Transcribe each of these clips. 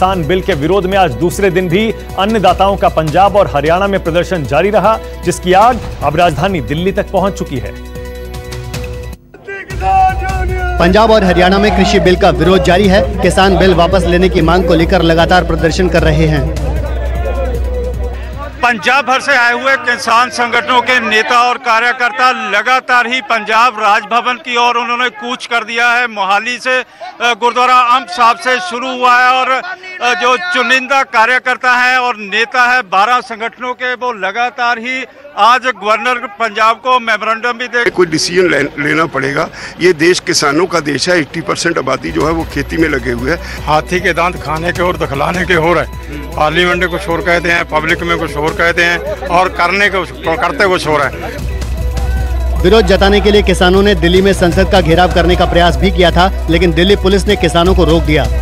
किसान बिल के विरोध में आज दूसरे दिन भी अन्नदाताओं का पंजाब और हरियाणा में प्रदर्शन जारी रहा, जिसकी आग अब राजधानी दिल्ली तक पहुंच चुकी है। पंजाब और हरियाणा में कृषि बिल का विरोध जारी है। किसान बिल वापस लेने की मांग को लेकर लगातार प्रदर्शन कर रहे हैं। पंजाब भर से आए हुए किसान संगठनों के नेता और कार्यकर्ता लगातार ही पंजाब राजभवन की ओर उन्होंने कूच कर दिया है। मोहाली से गुरुद्वारा अंब साहब से शुरू हुआ है और जो चुनिंदा कार्यकर्ता हैं और नेता है 12 संगठनों के, वो लगातार ही आज गवर्नर पंजाब को मेमोरेंडम भी दे कोई डिसीजन लेना पड़ेगा। ये देश किसानों का देश है। 80% आबादी जो है वो खेती में लगे हुए है। हाथी के दांत खाने के और दखलाने के हो रहे। पार्लियामेंट में कुछ और कहते हैं, पब्लिक में कुछ और कहते हैं और करते कुछ हो रहा है। विरोध जताने के लिए किसानों ने दिल्ली में संसद का घेराव करने का प्रयास भी किया था, लेकिन दिल्ली पुलिस ने किसानों को रोक दिया।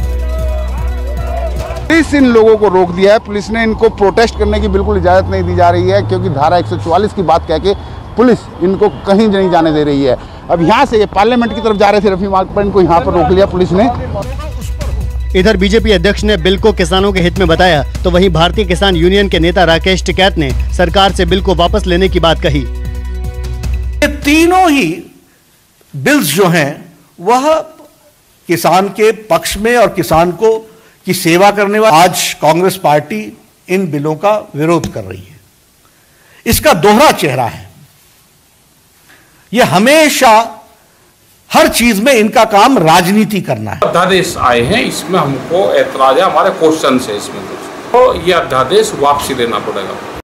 पुलिस इन लोगों को रोक दिया है। पुलिस ने इनको प्रोटेस्ट करने की बिल्कुल इजाजत नहीं दी जा रही है, क्योंकि धारा 144 की बात कह के पुलिस इनको कहीं नहीं जाने दे रही है। अब यहाँ से ये पार्लियामेंट की तरफ जा रहे थे रफी मार्ग पर, इनको यहाँ पर रोक लिया पुलिस ने। इधर बीजेपी अध्यक्ष ने बिल को किसानों के हित में बताया, तो वहीं भारतीय किसान यूनियन के नेता राकेश टिकैत ने सरकार से बिल को वापस लेने की बात कही। ये तीनों ही बिल्स जो हैं वह किसान के पक्ष में और किसान को की सेवा करने वाले। आज कांग्रेस पार्टी इन बिलों का विरोध कर रही है। इसका दोहरा चेहरा है। यह हमेशा हर चीज में इनका काम राजनीति करना है। अध्यादेश आए हैं, इसमें हमको ऐतराज है, हमारे क्वेश्चन है इसमें कुछ, तो ये अध्यादेश वापसी देना पड़ेगा।